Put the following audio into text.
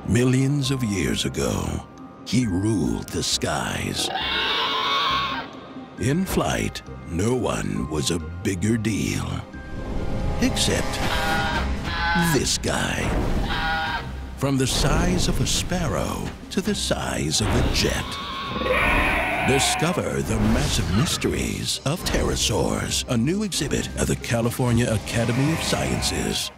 Millions of years ago, he ruled the skies. In flight, no one was a bigger deal. Except this guy. From the size of a sparrow to the size of a jet. Discover the massive mysteries of Pterosaurs, a new exhibit at the California Academy of Sciences.